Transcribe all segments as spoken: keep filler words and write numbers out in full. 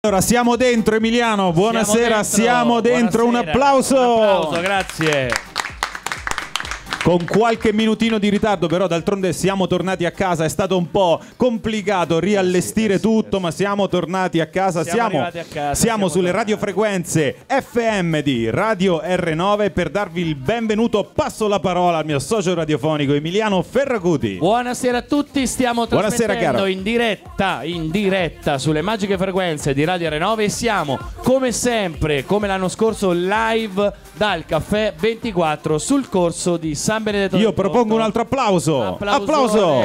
Allora, siamo dentro, Emiliano, buonasera, siamo dentro, siamo dentro. Un applauso. Un applauso, grazie. Con qualche minutino di ritardo, però d'altronde siamo tornati a casa. È stato un po' complicato riallestire sì, tutto, sì, ma siamo tornati a casa. Siamo, siamo, a casa, siamo, siamo sulle tornati. radiofrequenze F M di Radio R nove per darvi il benvenuto. Passo la parola al mio socio radiofonico Emiliano Ferracuti. Buonasera a tutti, stiamo Buonasera, trasmettendo caro. in diretta, in diretta sulle magiche frequenze di Radio R nove e siamo, come sempre, come l'anno scorso, live dal caffè ventiquattro sul corso di San Benedetto. Io propongo un altro applauso. Applauso.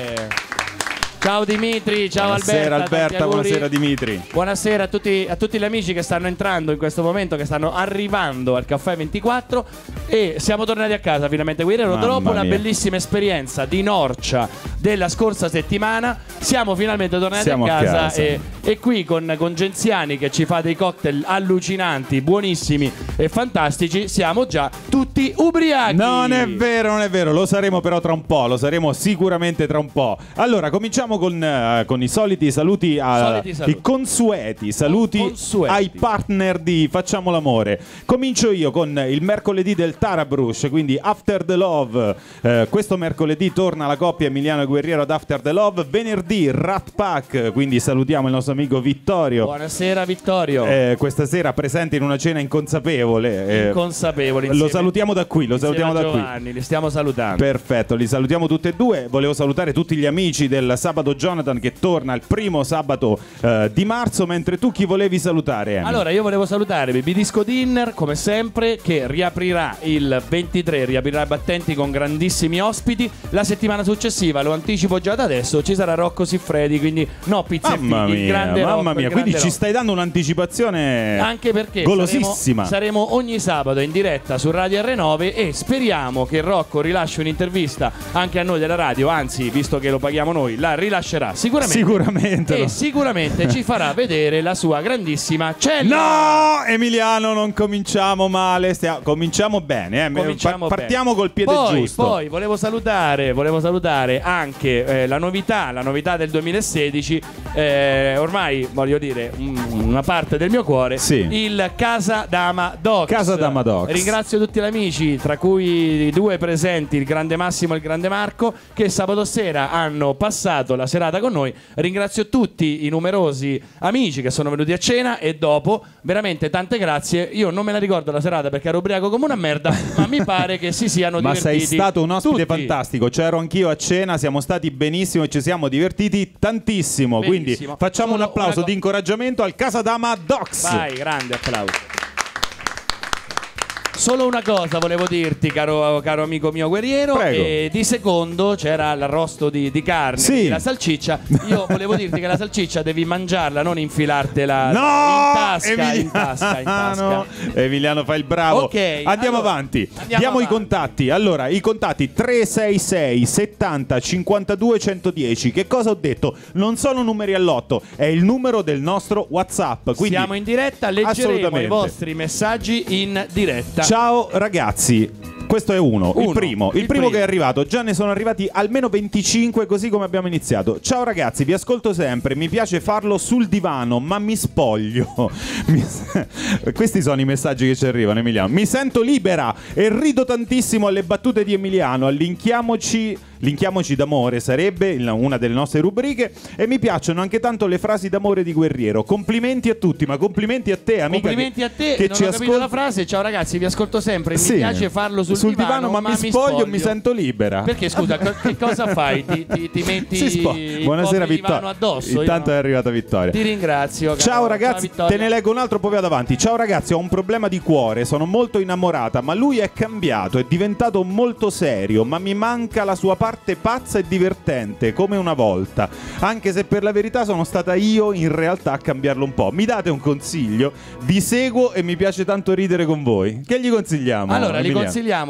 Ciao Dimitri, ciao buonasera, Alberta. Alberta buonasera Dimitri. Buonasera a tutti, a tutti gli amici che stanno entrando in questo momento, che stanno arrivando al caffè ventiquattro. E siamo tornati a casa finalmente, Guerriero. Dopo una bellissima esperienza di Norcia della scorsa settimana, siamo finalmente tornati siamo a casa, a casa. E, e qui con, con Genziani che ci fa dei cocktail allucinanti, buonissimi e fantastici, siamo già tutti ubriachi. Non è vero, non è vero, lo saremo però tra un po', lo saremo sicuramente tra un po'. Allora, cominciamo con, uh, con i soliti saluti, a, soliti saluti. i consueti saluti consueti. ai partner di Facciamo l'amore. Comincio io con il mercoledì del Tarabrush, quindi After the Love. Uh, questo mercoledì torna la coppia Emiliano e Guerriero ad After the Love. Venerdì Rat Pack, quindi salutiamo il nostro amico Vittorio. Buonasera Vittorio. Eh, questa sera presente in una cena inconsapevole. Eh, inconsapevole. Lo salutiamo da qui, lo salutiamo da Giovanni, qui. Li stiamo salutando. Perfetto, li salutiamo tutti e due. Volevo salutare tutti gli amici del Sabato Jonathan che torna il primo sabato eh, di marzo, mentre tu chi volevi salutare? Amy? Allora io volevo salutare Baby Disco Dinner, come sempre, che riaprirà il ventitré, riaprirà i battenti con grandissimi ospiti. La settimana successiva, lo anticipo già da adesso, ci sarà Rocco Siffredi, quindi no pizza mamma e figli, mia, il grande mamma Rocco, mia, il quindi grande ci Rocco. stai dando un'anticipazione anche perché golosissima. Saremo, saremo ogni sabato in diretta su Radio R nove e speriamo che Rocco rilasci un'intervista anche a noi della radio, anzi, visto che lo paghiamo noi, la rilascerà sicuramente. Sicuramente. E no. sicuramente ci farà vedere la sua grandissima cella. No, Emiliano, non cominciamo male, stiamo, cominciamo bene, eh. Cominciamo pa- partiamo bene. col piede poi, giusto. Poi volevo salutare, volevo salutare anche eh, la novità, la novità del duemilasedici, eh, ormai voglio dire um, una parte del mio cuore, sì. il Casa Dama Docs. Casa Dama Docs. Ringrazio tutti gli amici, tra cui due presenti, il grande Massimo e il grande Marco, che sabato sera hanno passato la serata con noi. Ringrazio tutti i numerosi amici che sono venuti a cena e dopo, veramente tante grazie. Io non me la ricordo la serata perché ero ubriaco come una merda, ma mi pare che si siano ma divertiti. sei stato un ospite tutti. fantastico, c'ero anch'io a cena, siamo stati benissimo e ci siamo divertiti tantissimo. Benissimo. Quindi facciamo Solo un applauso co- di incoraggiamento al Casa Dama Docs. Vai, grande applauso. Solo una cosa volevo dirti, caro, caro amico mio Guerriero. E di secondo c'era l'arrosto di, di carne, sì. la salciccia. Io volevo dirti che la salciccia devi mangiarla, non infilartela no! in tasca, Emiliano. in tasca, in tasca. No. Emiliano fa il bravo. Ok, andiamo allora, avanti. andiamo Diamo avanti. i contatti. Allora, i contatti tre sei sei settanta cinquantadue centodieci. Che cosa ho detto? Non sono numeri all'otto, è il numero del nostro WhatsApp. Quindi siamo in diretta, leggeremo i vostri messaggi in diretta. Ciao ragazzi, questo è uno, uno il primo, il, il primo primo che è arrivato. Già ne sono arrivati almeno venticinque, così come abbiamo iniziato. Ciao ragazzi, vi ascolto sempre, mi piace farlo sul divano, ma mi spoglio. Mi... Questi sono i messaggi che ci arrivano, Emiliano. Mi sento libera e rido tantissimo alle battute di Emiliano. Linkiamoci, linkiamoci d'amore sarebbe una delle nostre rubriche. E mi piacciono anche tanto le frasi d'amore di Guerriero. Complimenti a tutti, ma complimenti a te, amica. Complimenti che, a te, che non ci ho capito ascolti. la frase. Ciao ragazzi, vi ascolto sempre, sì. mi piace farlo sul, sul divano, divano, ma, ma mi spoglio e mi sento libera. Perché scusa, che cosa fai? Ti, ti, ti metti si spo- il Buonasera divano Vittoria. addosso? Intanto no. è arrivata Vittoria. Ti ringrazio. Ciao caro. ragazzi, Ciao, te ne leggo un altro, poi vado avanti. Ciao ragazzi, ho un problema di cuore, sono molto innamorata, ma lui è cambiato, è diventato molto serio, ma mi manca la sua parte pazza e divertente, come una volta. Anche se per la verità sono stata io in realtà a cambiarlo un po'. Mi date un consiglio? Vi seguo e mi piace tanto ridere con voi. Che gli consigliamo? Allora, Emiliano? gli consigliamo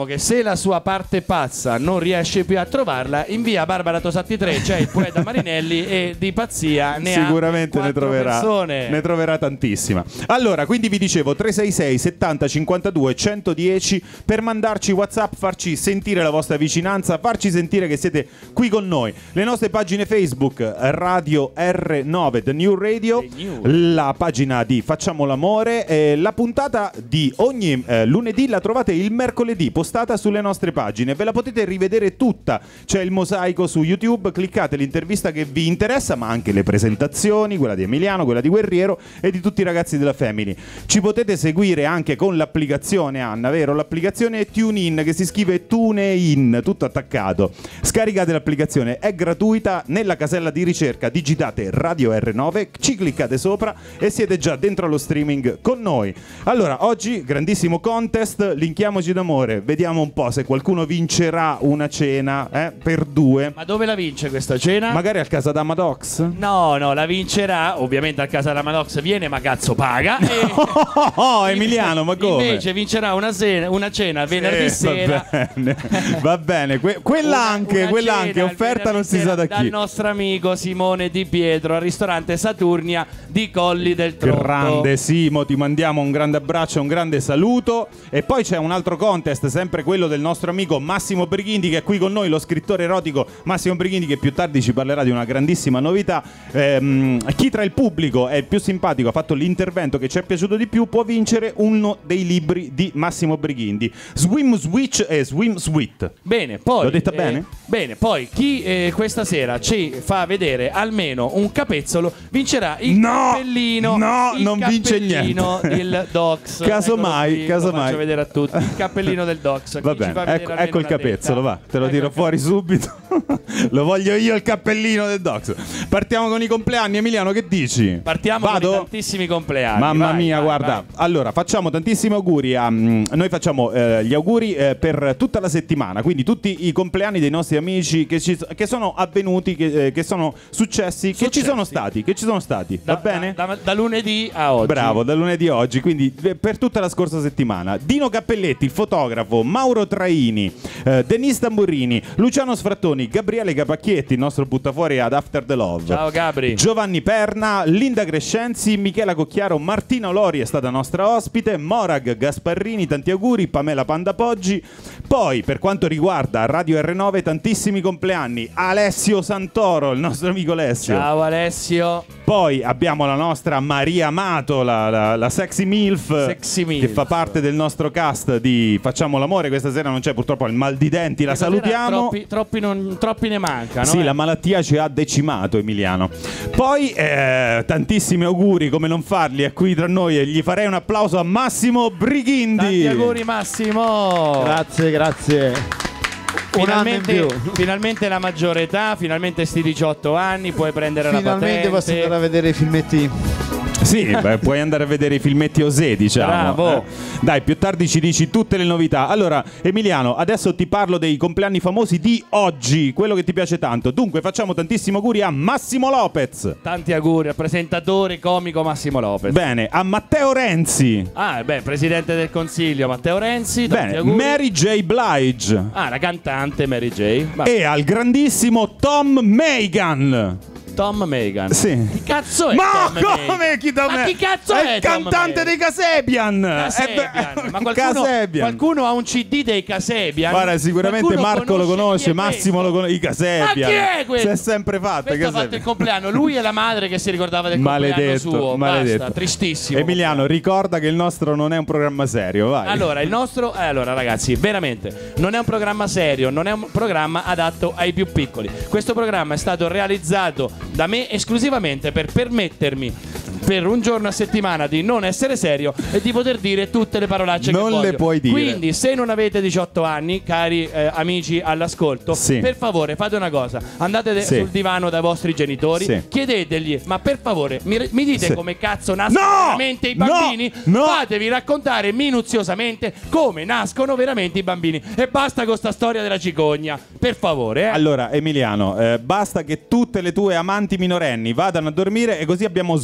diciamo che se la sua parte pazza non riesce più a trovarla, invia Barbara Tosatti tre, cioè il poeta Marinelli, e di pazzia ne sicuramente ha ne troverà, persone. ne troverà tantissima. Allora, quindi vi dicevo tre sei sei settanta cinquantadue centodieci per mandarci WhatsApp, farci sentire la vostra vicinanza, farci sentire che siete qui con noi. Le nostre pagine Facebook, Radio R nove The New Radio, la pagina di Facciamo l'amore, eh, la puntata di ogni eh, lunedì la trovate il mercoledì postata sulle nostre pagine, ve la potete rivedere tutta, c'è il mosaico su YouTube, cliccate l'intervista che vi interessa, ma anche le presentazioni, quella di Emiliano, quella di Guerriero e di tutti i ragazzi della Family. Ci potete seguire anche con l'applicazione, Anna, vero? L'applicazione TuneIn, che si scrive TuneIn, tutto attaccato. Scaricate l'applicazione, è gratuita, nella casella di ricerca digitate Radio R nove, ci cliccate sopra e siete già dentro allo streaming con noi. Allora, oggi grandissimo contest, linkiamoci d'amore, vediamo un po' se qualcuno vincerà una cena eh, per due. Ma dove la vince questa cena? Magari al Casa Damadox? No, no, la vincerà ovviamente al Casa Damadox, viene ma cazzo paga. E oh, oh, Emiliano, ma come? Invece vincerà una cena, una cena venerdì eh, sera. Va bene, va bene. Que- quella una, anche, una quella anche offerta non si sa da chi. Dal nostro amico Simone Di Pietro al ristorante Saturnia di Colli del Tronto. Grande Simo, ti mandiamo un grande abbraccio, un grande saluto. E poi c'è un altro contest, sempre quello del nostro amico Massimo Brighindi, che è qui con noi, lo scrittore erotico Massimo Brighindi, che più tardi ci parlerà di una grandissima novità. Ehm, chi tra il pubblico è il più simpatico, ha fatto l'intervento che ci è piaciuto di più, può vincere uno dei libri di Massimo Brighindi, Swim Switch e Swim Sweet. Bene, poi l'ho detta eh, bene? Bene, poi chi eh, questa sera ci fa vedere almeno un capezzolo vincerà il no, cappellino. No, il non vince niente. Il Docs. Casomai, casomai. Lo faccio vedere a tutti. Il cappellino del Docs. Va bene, ecco, ecco il capezzolo, va, te lo ecco tiro fuori subito. Lo voglio io il cappellino del Docs. Partiamo con i compleanni, Emiliano, che dici? Partiamo Vado? con i tantissimi compleanni. Mamma vai, mia, vai, guarda. vai. Allora, facciamo tantissimi auguri a mm, noi facciamo eh, gli auguri eh, per tutta la settimana, quindi tutti i compleanni dei nostri amici che, ci, che sono avvenuti, che, eh, che sono successi, Successi. che ci sono stati, che ci sono stati. Da, Va bene? Da, da, da lunedì a oggi. Bravo, da lunedì a oggi, quindi eh, per tutta la scorsa settimana. Dino Cappelletti, il fotografo, Mauro Traini, eh, Denise Tamburini, Luciano Sfrattoni, Gabriele Capacchietti, il nostro buttafuori ad After the Love. Ciao Gabri. Giovanni Perna, Linda Crescenzi, Michela Cocchiaro, Martina Lori è stata nostra ospite, Morag Gasparrini, tanti auguri, Pamela Pandapoggi. Poi, per quanto riguarda Radio R nove, tantissimi compleanni. Alessio Santoro, il nostro amico Alessio. Ciao Alessio. Poi abbiamo la nostra Maria Amato, la, la, la sexy milf, Sexy milf, che fa parte del nostro cast di Facciamo l'amore. Questa sera non c'è, purtroppo, il mal di denti, la Questa salutiamo. sera Troppi, troppi, non, troppi ne mancano. Sì, eh. la malattia ci ha decimato, Emiliano. Poi eh, tantissimi auguri, come non farli, è qui tra noi e gli farei un applauso a Massimo Brighindi. Tanti auguri Massimo. Grazie, grazie. Finalmente, finalmente la maggiore età, finalmente sti diciotto anni, puoi prendere la patente. Finalmente posso andare a vedere i filmetti. Sì, beh, puoi andare a vedere i filmetti Osè, diciamo. Bravo. Eh. Dai, più tardi ci dici tutte le novità. Allora, Emiliano, adesso ti parlo dei compleanni famosi di oggi, quello che ti piace tanto. Dunque, facciamo tantissimi auguri a Massimo Lopez. Tanti auguri al presentatore comico Massimo Lopez. Bene, a Matteo Renzi. Ah, beh, presidente del Consiglio Matteo Renzi. Tanti Bene, auguri. Mary J. Blige. Ah, la cantante Mary J. Va- E al grandissimo Tom Megan. Tom Megan. Sì. Chi cazzo è Ma Tom Megan? come chi Tom Ma Megan? chi cazzo è, il Tom cantante Megan? dei Casebian. Casebian. Eh beh, Ma qualcuno, Casebian. qualcuno ha un C D dei Casebian? Guarda, sicuramente Qualcuno Marco lo chi conosce, è Massimo questo? lo conosce. I Casebian. Ma chi è questo? Si è sempre fatto. Questo ha fatto Casebian. il compleanno. Lui e la madre che si ricordava del compleanno Maledetto, suo. maledetto. Basta, tristissimo. Emiliano, ricorda che il nostro non è un programma serio, vai. Allora, il nostro. Eh, allora, ragazzi, veramente non è un programma serio, non è un programma adatto ai più piccoli. Questo programma è stato realizzato da me esclusivamente per permettermi per un giorno a settimana di non essere serio e di poter dire tutte le parolacce Non che voglio. le puoi dire. Quindi, se non avete diciotto anni, cari eh, amici all'ascolto, Sì. per favore fate una cosa: andate de- Sì. sul divano dai vostri genitori, Sì. chiedetegli, ma per favore mi, mi dite Sì. come cazzo nascono No! veramente i No! bambini? No! Fatevi raccontare minuziosamente come nascono veramente i bambini. E basta con sta storia della cicogna, per favore. Eh. Allora, Emiliano, eh, basta che tutte le tue amanti minorenni vadano a dormire e così abbiamo svuotato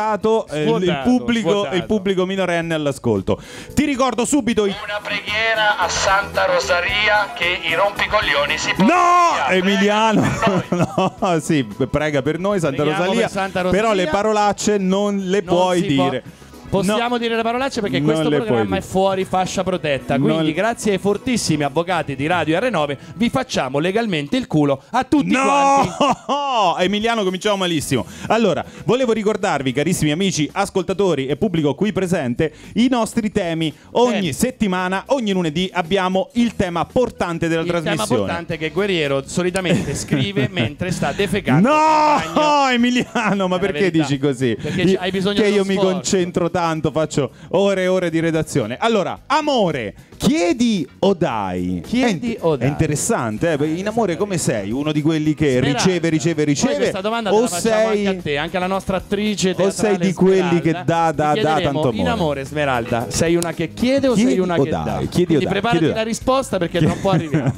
svuotato, eh, Svuotato, il, pubblico, svuotato. il pubblico minorenne all'ascolto. Ti ricordo subito i... Una preghiera a Santa Rosaria che i rompicoglioni si No, possono via. Emiliano, Prega per noi. no, sì, prega per noi Santa Preghiamo Rosalia, per Santa Rosalia. però le parolacce non le Non puoi si può- dire. Possiamo No. dire le parolacce perché Non questo le puoi programma è dire. fuori fascia protetta. Quindi, Non- grazie ai fortissimi avvocati di Radio R nove, vi facciamo legalmente il culo a tutti quanti. No, Emiliano, cominciamo malissimo. Allora, volevo ricordarvi, carissimi amici, ascoltatori e pubblico qui presente, i nostri temi. Ogni Temi. settimana, ogni lunedì abbiamo il tema portante della Il tema trasmissione. importante che Guerriero solitamente scrive mentre sta defecando. No, in bagno. Emiliano, ma È la perché verità. dici così? Perché Io- hai bisogno che dello io mi sforzo. concentro tanto, faccio ore e ore di redazione. Allora, amore, chiedi o dai? Chiedi è, o dai? È interessante, eh? In amore come sei? Uno di quelli che Smeralda. riceve, riceve, Poi riceve? questa domanda te o la facciamo sei... anche a te, anche alla nostra attrice O teatrale sei di quelli Smeralda. che dà, dà, Ti dà chiederemo, tanto amore? in amore, Smeralda, sei una che chiede o Chiedi sei una o che dai? dà? Chiedi o Quindi dai? preparati Chiedi o la dai? risposta perché tra un po' arriviamo.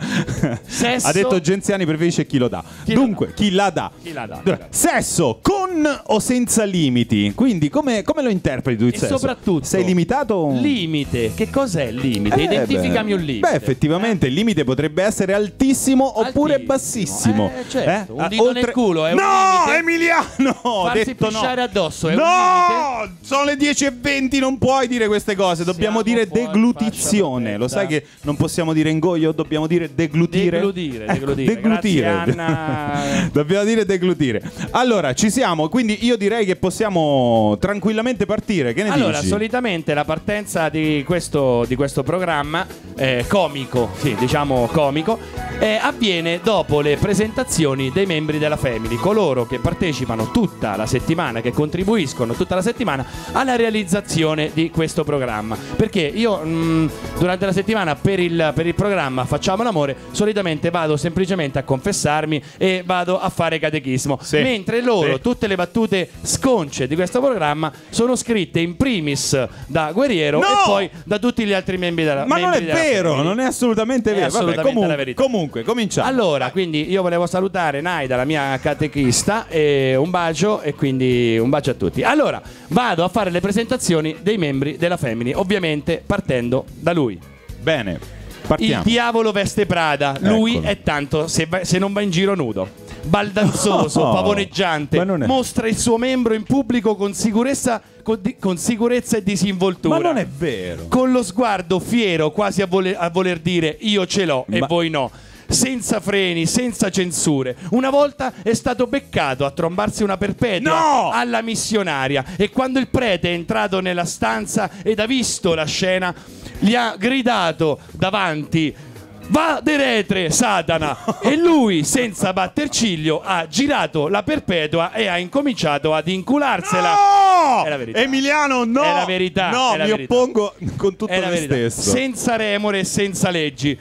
Sesso. Ha detto Genziani preferisce chi lo dà. Chi lo Dunque, dà? chi la dà? Chi la dà? Allora, sesso con o senza limiti? Quindi come, come lo interpreti tu il E sesso? soprattutto sei limitato? Limite, che cos'è il limite? Eh, Identificami beh. un limite. Beh, effettivamente il limite potrebbe essere altissimo oppure Altissimo. bassissimo. Eh, certo. Un Ah, dito nel culo è un no, limite? Emiliano! Ho Farsi detto pisciare no. addosso è un no! Sono le dieci e venti, non puoi dire queste cose. Dobbiamo Siamo dire fuori deglutizione. fascia Lo sai protetta. che non possiamo dire ingoio, dobbiamo dire deglutire. Deglutire, Ecco, deglutire. deglutire. Grazie, Anna. Dobbiamo dire deglutire. Allora, ci siamo, quindi io direi che possiamo tranquillamente partire. Che ne Allora, dici? solitamente la partenza di questo, di questo programma eh, comico, sì, diciamo comico, eh, avviene dopo le presentazioni dei membri della Family, coloro che partecipano tutta la settimana, che contribuiscono tutta la settimana alla realizzazione di questo programma. Perché io mh, durante la settimana per il, per il programma Facciamo l'amore solitamente vado semplicemente a confessarmi e vado a fare catechismo, Sì. mentre loro Sì. tutte le battute sconce di questo programma sono scritte in primis da Guerriero No! e poi da tutti gli altri membri della Ma non è membri della vero, Family. non è assolutamente È vero. assolutamente Vabbè, comunque, la verità. comunque, cominciamo. Allora, quindi io volevo salutare Naida, la mia catechista, e un bacio, e quindi un bacio a tutti. Allora, vado a fare le presentazioni dei membri della Family, ovviamente partendo da lui. Bene, partiamo. Il diavolo veste Prada, lui Eccolo. è tanto se, va- se non va in giro nudo. Baldanzoso, No, pavoneggiante, ma non è- mostra il suo membro in pubblico con sicurezza, con, di- con sicurezza e disinvoltura. Ma non è vero. Con lo sguardo fiero, quasi a, vole- a voler dire io ce l'ho e Ma- voi no. Senza freni, senza censure. Una volta è stato beccato a trombarsi una perpetua No! alla missionaria, e quando il prete è entrato nella stanza ed ha visto la scena, gli ha gridato davanti: va de retre, Satana! E lui, senza batter ciglio, ha girato la perpetua e ha incominciato ad incularsela. No! È la verità. Emiliano, no! È la verità, No, è la mi verità. oppongo con tutto È la me verità. stesso. Senza remore e senza leggi.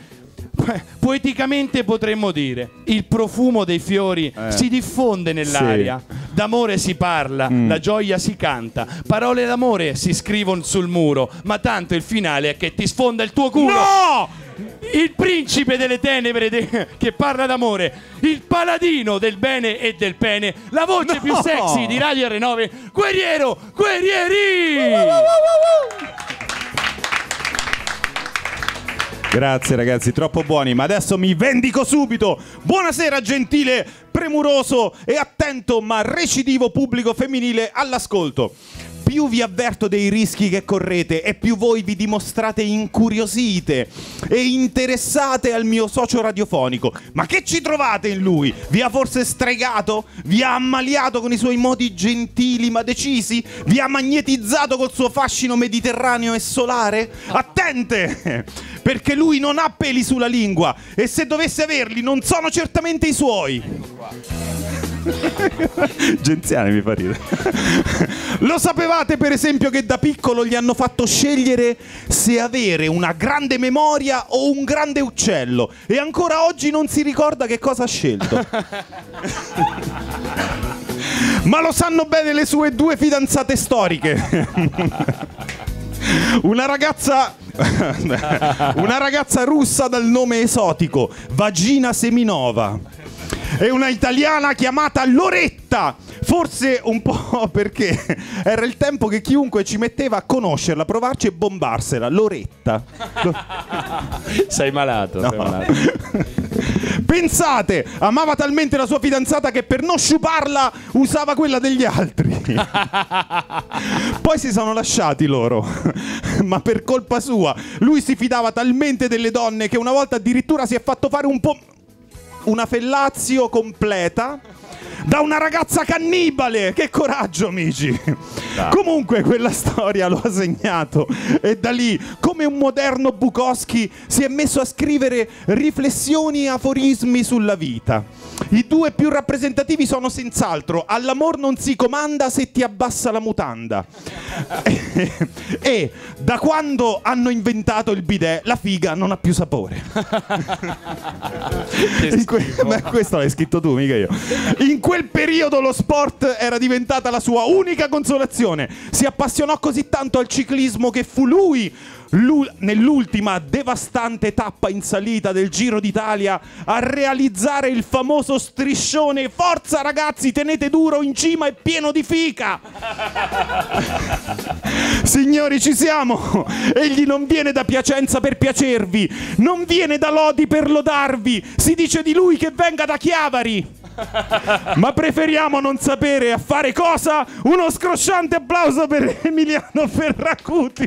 Poeticamente potremmo dire: il profumo dei fiori Eh. si diffonde nell'aria, d'amore si parla, Mm. la gioia si canta, parole d'amore si scrivono sul muro, ma tanto il finale è che ti sfonda il tuo culo. No! Il principe delle tenebre de- che parla d'amore, il paladino del bene e del pene, la voce No! più sexy di Radio R nove, Guerriero Guerrieri! Grazie ragazzi, troppo buoni, ma adesso mi vendico subito. Buonasera gentile, premuroso e attento ma recidivo pubblico femminile all'ascolto. Più vi avverto dei rischi che correte e più voi vi dimostrate incuriosite e interessate al mio socio radiofonico. Ma che ci trovate in lui? Vi ha forse stregato? Vi ha ammaliato con i suoi modi gentili ma decisi? Vi ha magnetizzato col suo fascino mediterraneo e solare? Attente! Perché lui non ha peli sulla lingua e se dovesse averli non sono certamente i suoi. Genziani mi fa ridere. Lo sapevate per esempio che da piccolo gli hanno fatto scegliere se avere una grande memoria o un grande uccello e ancora oggi non si ricorda che cosa ha scelto. Ma lo sanno bene le sue due fidanzate storiche. Una ragazza una ragazza russa dal nome esotico Vagina Seminova e una italiana chiamata Loretta, Forse un po' perché era il tempo che chiunque ci metteva a conoscerla, provarci e bombarsela. Loretta. Sei malato, No. sei malato. Pensate, amava talmente la sua fidanzata che per non sciuparla usava quella degli altri. Poi si sono lasciati loro, ma per colpa sua. Lui si fidava talmente delle donne che una volta addirittura si è fatto fare un po' una fellazio completa da una ragazza cannibale. Che coraggio, amici. Ah. Comunque quella storia lo ha segnato e da lì, come un moderno Bukowski, si è messo a scrivere riflessioni e aforismi sulla vita. I due più rappresentativi sono senz'altro "All'amor non si comanda se ti abbassa la mutanda" e, e "Da quando hanno inventato il bidet la figa non ha più sapore". In que- Beh, questo l'hai scritto tu, mica io. In quel periodo lo sport era diventata la sua unica consolazione. Si appassionò così tanto al ciclismo che fu lui, lui nell'ultima devastante tappa in salita del Giro d'Italia a realizzare il famoso striscione "Forza ragazzi, tenete duro, in cima è pieno di fica". Signori, ci siamo. Egli non viene da Piacenza per piacervi, non viene da Lodi per lodarvi. Si dice di lui che venga da Chiavari. Ma preferiamo non sapere a fare cosa. Uno scrosciante applauso per Emiliano Ferracuti.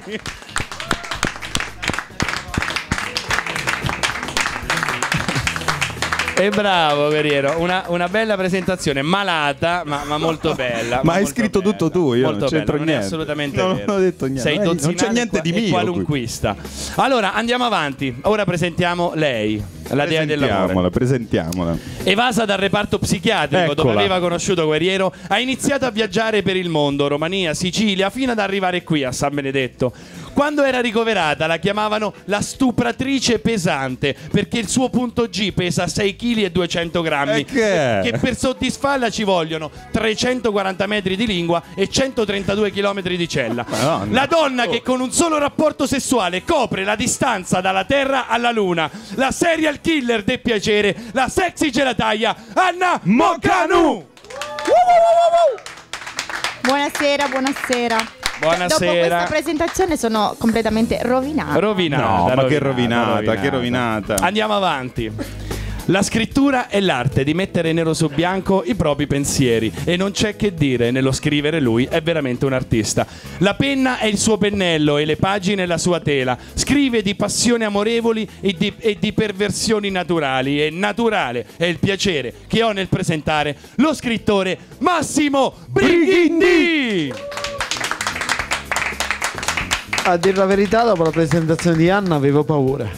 E bravo, Guerriero, una, una bella presentazione, malata, ma, ma molto bella. Ma hai molto scritto bella. tutto tu, io molto non c'entro bella, niente. Non è assolutamente no, vero. Non ho detto niente. Sei Eh, non dozzinato c'è niente di e mio. qualunquista. Allora, andiamo avanti. Ora presentiamo lei, la dea dell'amore. Presentiamola, presentiamola. Evasa dal reparto psichiatrico, dove Eccola. aveva conosciuto Guerriero, ha iniziato a viaggiare per il mondo, Romania, Sicilia, fino ad arrivare qui a San Benedetto. Quando era ricoverata la chiamavano la stupratrice pesante, perché il suo punto G pesa sei chili e duecento grammi. E che? Che per soddisfarla ci vogliono trecentoquaranta metri di lingua e centotrentadue chilometri di cella. Madonna. La donna che con un solo rapporto sessuale copre la distanza dalla Terra alla Luna. La serial killer del piacere, la sexy gelataia Anna Moccanu. Buonasera, buonasera. Buonasera. Dopo questa presentazione sono completamente rovinata. Rovinata. No, ma che rovinata, rovinata, che rovinata. Andiamo avanti. La scrittura è l'arte di mettere nero su bianco i propri pensieri e non c'è che dire, nello scrivere lui è veramente un artista. La penna è il suo pennello e le pagine la sua tela. Scrive di passioni amorevoli e di, e di perversioni naturali, e naturale è il piacere che ho nel presentare lo scrittore Massimo Brighindi. A dire la verità, dopo la presentazione di Anna avevo paura.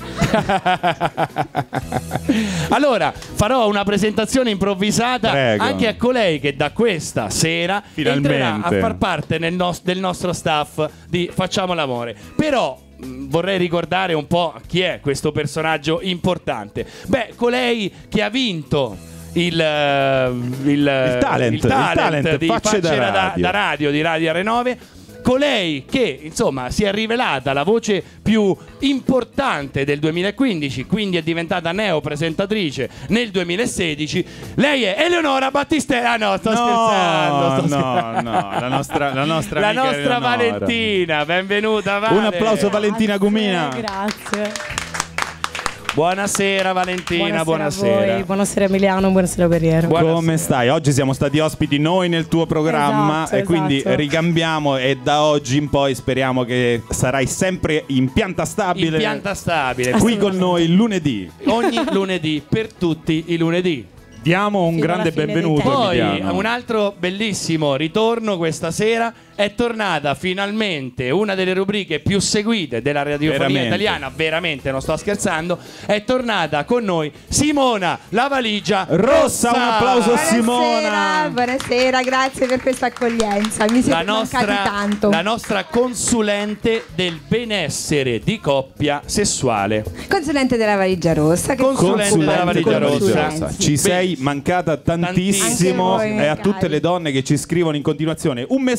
Allora, farò una presentazione improvvisata. Prego. Anche a colei che da questa sera Finalmente entrerà a far parte nel nos- del nostro staff di Facciamo l'amore. Però mh, vorrei ricordare un po' chi è questo personaggio importante. Beh, colei che ha vinto il, eh, il, Il talent, il talent, il talent, di Facce da da, radio. da radio di Radio R nove. Colei che insomma si è rivelata la voce più importante del duemilaquindici, quindi è diventata neopresentatrice nel duemilasedici. Lei è Eleonora Battistella. Ah no, sto No, scherzando. Sto no, scherzando. no, la nostra, la nostra, La amica nostra Eleonora. Valentina, benvenuta Vale. Un applauso Valentina Gumina. Grazie. Buonasera Valentina, Buonasera, buonasera. a voi. Buonasera Emiliano, buonasera Guerriero. Buonasera. Come stai? Oggi siamo stati ospiti noi nel tuo programma Esatto, e quindi esatto. ricambiamo e da oggi in poi speriamo che sarai sempre in pianta stabile. In pianta stabile. Qui con noi il lunedì. Ogni lunedì, per tutti i lunedì. Diamo un Fino alla grande fine dei benvenuto tempi. Poi Emiliano. un altro bellissimo ritorno questa sera. È tornata finalmente una delle rubriche più seguite della radiofonia Veramente. italiana. Veramente, non sto scherzando. È tornata con noi Simona La Valigia Rossa, un applauso a Buonasera, Simona. buonasera, grazie per questa accoglienza. Mi siete La mancati nostra, tanto. la nostra consulente del benessere di coppia sessuale. Consulente della valigia rossa. Che Consulente si occupa della di valigia rossa. consulenza. Ci Beh, sei mancata tantissimo Anche voi, e a cari. tutte le donne che ci scrivono in continuazione un messaggino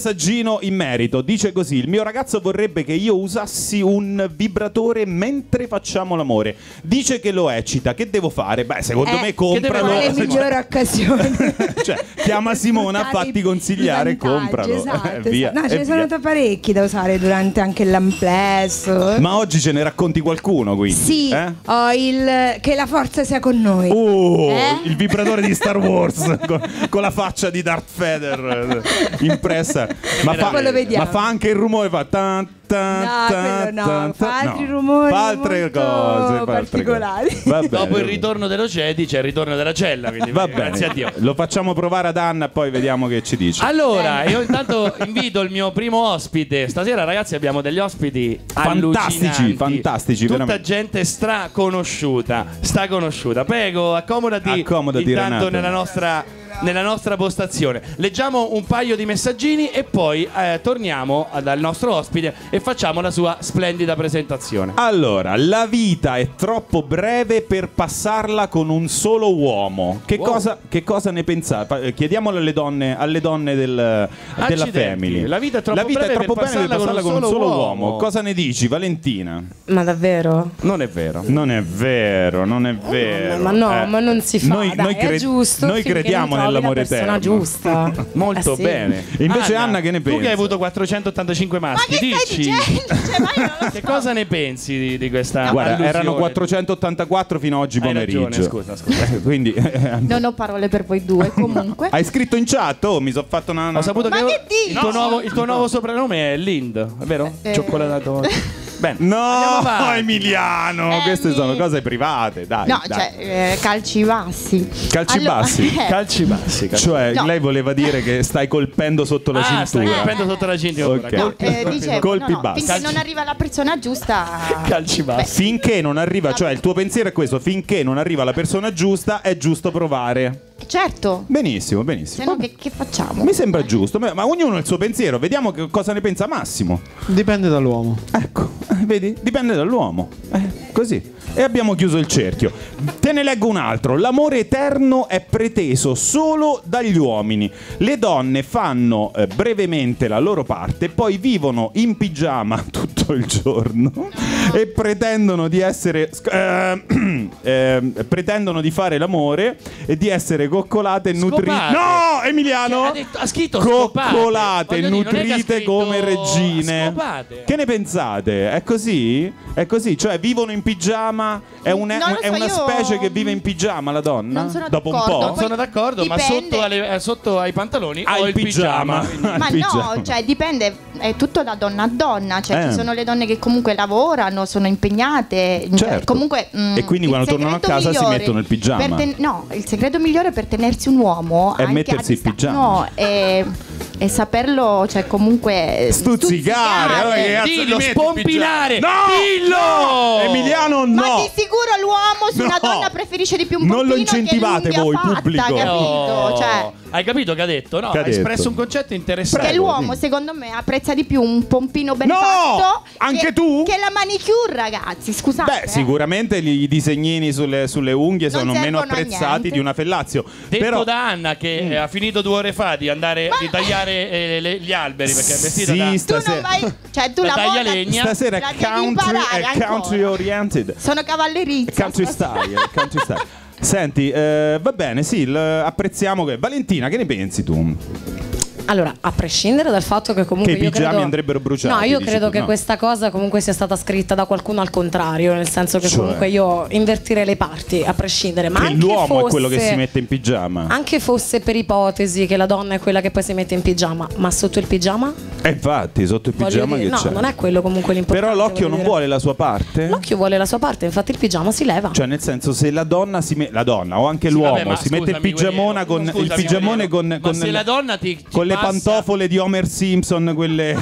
Almeno in merito, dice così: il mio ragazzo vorrebbe che io usassi un vibratore mentre facciamo l'amore. Dice che lo eccita, che devo fare? Beh, secondo Eh, me compralo. Qual è la migliore occasione? Cioè, chiama Simona, fatti consigliare, compralo. Esatto, Eh, via, esatto. No, ce e ne sono via. parecchi da usare durante anche l'amplesso. Ma oggi ce ne racconti qualcuno, quindi? Sì, Eh? ho il che la forza sia con noi. Oh, Eh? il vibratore di Star Wars con, con la faccia di Darth Vader eh, impressa. Ma fa, Poi lo vediamo. ma fa anche il rumore, fa tan, tan, No, tan, quello no, tan, fa tan. altri No, rumori fa altre molto cose, fa altre particolari. cose. Va bene, Dopo il va ritorno dello Jedi c'è il ritorno della cella, quindi Va grazie bene, a Dio. lo facciamo provare ad Anna e poi vediamo che ci dice. Allora, io intanto invito il mio primo ospite. Stasera, ragazzi, abbiamo degli ospiti Fantastici, allucinanti. fantastici, Tutta veramente. gente straconosciuta, straconosciuta. Prego, accomodati, Accomodati, intanto Renato. nella nostra, nella nostra postazione. Leggiamo un paio di messaggini e poi eh, torniamo dal nostro ospite e facciamo la sua splendida presentazione. Allora, la vita è troppo breve per passarla con un solo uomo. Che, Wow. cosa, che cosa ne pensate? Eh, Chiediamolo alle donne, alle donne del, della Accidenti, family. la vita è troppo La vita breve è troppo per breve per passarla passarla con un solo uomo. Cosa ne dici, Valentina? Ma davvero? Non è vero. Non è vero, non è vero. Ma no, Eh, ma non si fa. Noi, dai, noi, è cre- giusto. noi finché crediamo non trovi nell'amore la persona eterno. giusta. Molto Eh sì. bene. E invece Anna che ne Tu che pensa? hai avuto quattrocentottantacinque Ma maschi, che stai dici dicendo? Cioè, ma io non lo so. che cosa ne pensi di, di questa Guarda, allusione? erano quattrocentottantaquattro fino a oggi Hai pomeriggio. ragione, scusa, scusa. Quindi eh, Non ho parole per voi due, comunque. hai scritto in chat? Oh, mi sono fatto una, una... Ho saputo Ma che, che dici? il, tuo nuovo, il tuo nuovo soprannome è Lind, è vero? Eh. Cioccolato. Bene. No, Andiamo avanti. Emiliano, Eh, queste mi- sono cose private, dai. No, dai. cioè, eh, calci bassi. Calci Allora- bassi? eh, Calci bassi. calci- Cioè, No. lei voleva dire che stai colpendo sotto la Ah, stai cintura. colpendo sotto la cintura. Ok. no, Colpi, eh, colpi- dicevo, colpi no, no, bassi. finché Calci- non arriva la persona giusta. Calci bassi. Finché non arriva, cioè il tuo pensiero è questo: finché non arriva la persona giusta, è giusto provare. Beh, certo. Benissimo, Se benissimo. no, che, che facciamo? Mi sembra giusto, ma ma ognuno ha il suo pensiero. Vediamo che cosa ne pensa Massimo. Dipende dall'uomo. Ecco, eh, vedi? Dipende dall'uomo. Eh, così. E abbiamo chiuso il cerchio. Te ne leggo un altro. L'amore eterno è preteso solo dagli uomini. Le donne fanno eh, brevemente la loro parte, poi vivono in pigiama tutto il giorno e pretendono di essere sc- eh, eh, pretendono di fare l'amore e di essere coccolate e nutrite. Scopate. No, Emiliano! Ha, detto, ha scritto scopate. Coccolate e Voglio dire, non è che ha nutrite scritto come regine. Scopate. Che ne pensate? È così? È così? Cioè vivono in pigiama? È, un- Non lo è so, una io- specie che vive in pigiama la donna? Non sono Dopo un d'accordo. po'? Non sono d'accordo, ma Dipende. sotto, alle- eh, sotto ai pantaloni Ah, ho il il pigiama. pigiama. Ma Il pigiama. no, cioè dipende, è tutto da donna a donna, cioè Eh. ci sono le donne che comunque lavorano, sono impegnate, cioè, Certo. comunque mm, E quindi il quando tornano a segreto casa si migliore mettono il pigiama. per ten- no, il segreto migliore per tenersi un uomo È anche mettersi a il dista- pigiama. No, è, è saperlo, cioè comunque Stuzzicare, allora che cazzo Dillo, li metti il spompilare. pigiama? No! Dillo! Emiliano Ma no! di sicuro l'uomo su una No! donna preferisce di più un Non lo pompino che incentivate l'unghia voi, fatta, pubblico. capito? No. Cioè, Hai capito che ha detto? No, Che ha ha espresso detto? un concetto interessante. che Prego, l'uomo dimmi. secondo me apprezza di più un pompino ben No! fatto Anche che, tu? che la manicure, ragazzi, scusate. Beh, eh. sicuramente gli- i disegnini sulle, sulle unghie Non sono meno servono a apprezzati niente. di una fellazio. Detto Però da Anna che Mm. eh, ha finito due ore fa di andare di tagliare eh, le- gli alberi perché è vestita Sì, da Tu stasera- non vai, cioè tu Da la moda taglialegna. stasera la è devi country, imparare è ancora. country oriented. Sono cavallerizza. Country style, country style. Senti, eh, va bene, sì, l- apprezziamo che... Valentina, che ne pensi tu? Allora, a prescindere dal fatto che comunque Che i io pigiami credo... andrebbero bruciati, No, io dici credo tu, che no? questa cosa comunque sia stata scritta da qualcuno al contrario, nel senso che Cioè? comunque io invertirei le parti, a prescindere. Ma Che anche l'uomo fosse, è quello che si mette in pigiama. Anche fosse per ipotesi che la donna è quella che poi si mette in pigiama, ma sotto il pigiama? E infatti, sotto il Voglio pigiama dire, che no, c'è? non è quello comunque l'importante. Però l'occhio voglio non dire. vuole la sua parte? L'occhio vuole la sua parte, infatti il pigiama si leva. Cioè, nel senso, se la donna si mette... La donna o anche Sì, l'uomo vabbè, ma si mette il scusami, pigiamona Guerriero, con... il scusami, pigiamone Guerriero, con... ma con se le- la donna ti, ti con le passa- pantofole di Homer Simpson, quelle...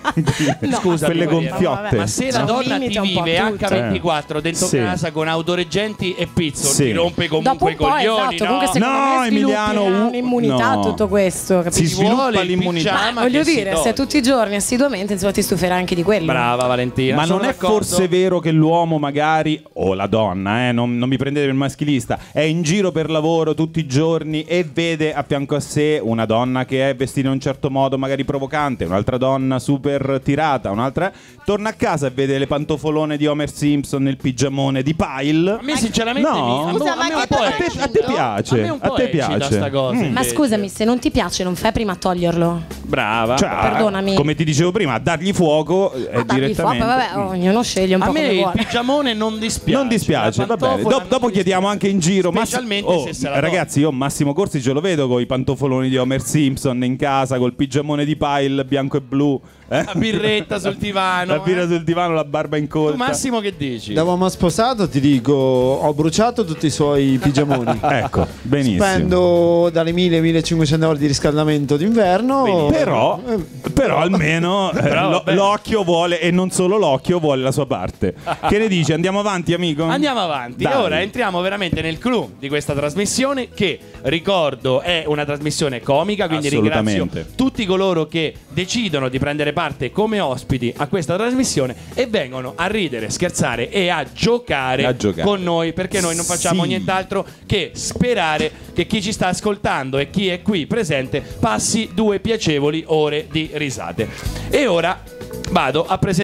No, Scusa, quelle Guerriero. gonfiotte. Ma se la C'è un donna limite ti un po' a vive tutto. acca ventiquattro dentro Sì. casa con autoreggenti e pizzo, Sì. ti rompe comunque Dopo un i po', coglioni, esatto, no? comunque secondo No, me sviluppi Emiliano, una- uh, un'immunità no. tutto questo, Si capisci? sviluppa vuole il l'immunità. pigiama Voglio che si dire, se toglie. tutti i giorni assiduamente, insomma, ti stuferai anche di quello. Brava Valentina. Ma sono non è d'accordo. forse vero che l'uomo magari, o la donna, eh, non, non mi prendete per maschilista, è in giro per lavoro tutti i giorni e vede a fianco a sé una donna che è vestita in un certo modo, magari provocante, un'altra donna super tirata, un'altra... Torna a casa e vede le pantofolone di Homer Simpson nel pigiamone di Pyle. A me sinceramente No. mi, a me- Scusa, a ma me un che po' cosa A te, eccita. a te piace? A me un po' a te eccita piace? sta cosa, Mm. Ma invece. scusami, se non ti piace, non fai prima a toglierlo? Brava. Cioè, Perdonami. come ti dicevo prima, a dargli fuoco eh, Ah, dargli fuoco, direttamente. vabbè, ognuno sceglie un a po' me come il vuole. pigiamone non dispiace. Non dispiace, La va bene. pantofola Do- dopo non chiediamo dispiace. anche in giro. Mass- Specialmente oh, se se la ragazzi, io Massimo Corsi ce lo vedo con i pantofoloni di Homer Simpson in casa, col pigiamone di Pyle bianco e blu. Eh? La birretta sul divano. La birra eh. sul divano, la barba in Tu colta. Massimo che dici? Da uomo sposato ti dico, ho bruciato tutti i suoi pigiamoni. Ecco, benissimo. Spendo dalle mille millecinquecento euro di riscaldamento d'inverno. Però, Eh, però almeno eh, Però, lo- vabbè. l'occhio vuole, e non solo l'occhio, vuole la sua parte. Che ne dici? Andiamo avanti, amico? Andiamo avanti. Dai. E ora entriamo veramente nel clou di questa trasmissione che, ricordo, è una trasmissione comica, quindi ringrazio Assolutamente. tutti coloro che decidono di prendere parte come ospiti a questa trasmissione e vengono a ridere, scherzare e a giocare, A giocare. con noi, perché noi non facciamo Sì. nient'altro che sperare che chi ci sta ascoltando e chi è qui presente passi due piacevoli ore di risate. E ora vado a presentare